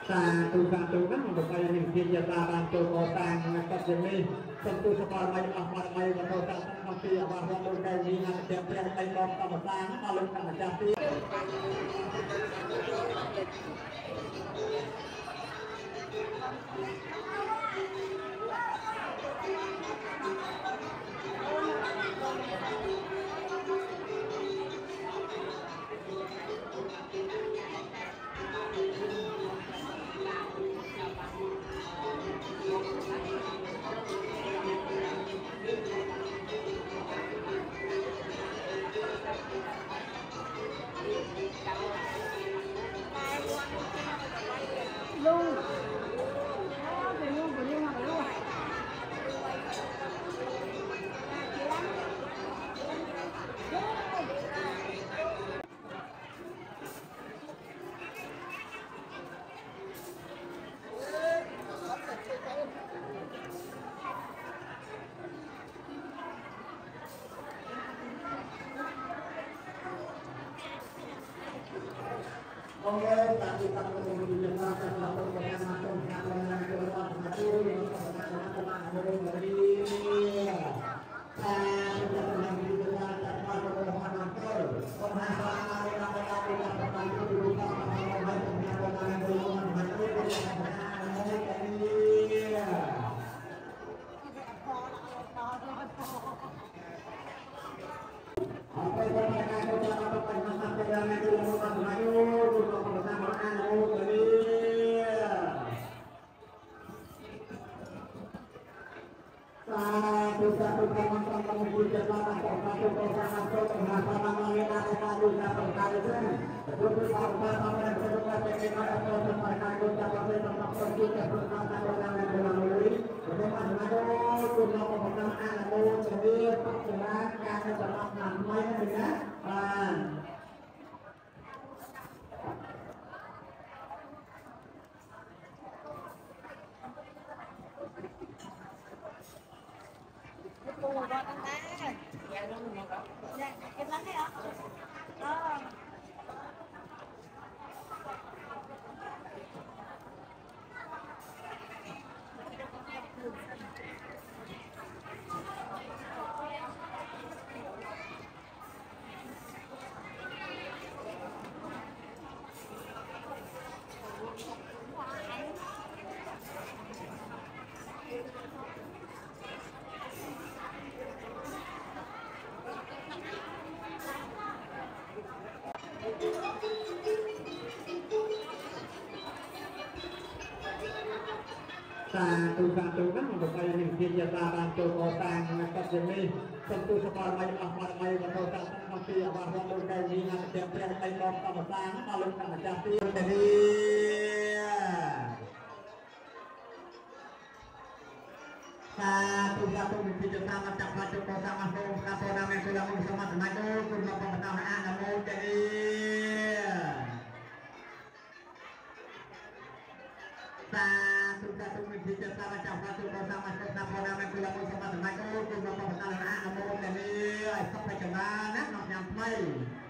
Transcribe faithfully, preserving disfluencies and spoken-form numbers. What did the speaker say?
Sa tu sa tu kan untuk kaya ni dia taran tu kotang kat sini tentu separ mai ahmad mai betul tak mesti abah betul kaya ni nak tiap-tiap mai kau sama sang kalau tak jadi luôn đó thì luôn thì luôn mà luôn Oke, tapi tak perlu dijelaskan satu persatu dengan keluar satu yang pertama dari saya sudah pernah dijelaskan satu persatu permasalahan yang ada di dalam dulu sama dengan dengan golongan satu apa yang mereka ucapkan kepada masyarakat yang ada di luar sana untuk kebersamaan kami. Satu satu kawan kawan berjamaah satu bersama bersama mengenai satu satu kali betul bersama dan bersama bagaimana proses mereka ucapkan tentang pergi ke bersama dengan melalui bagaimana guna kebersamaan kami jadi perjalanan kami dalam namanya dengan cùng một con tăng ta dạ đúng rồi dạ em lắng đấy ạ ờ satu-satu kan untuk kaya ni dia taran tu kotang kat sini tentu separ mai ahmad mai betul tak mesti abah betul kaya ni nak tiap-tiap mai kau sama sang kalau tak jadi jadi satu-satu video sama cepat cukup sama home kapal nama sudah bersama tenaga kurma pemetamaan namun jadi satu-satu video sama cepat cukup sama kapal nama sudah bersama tenaga kurma pemetamaan namun jadi sampai kemana nak nyampai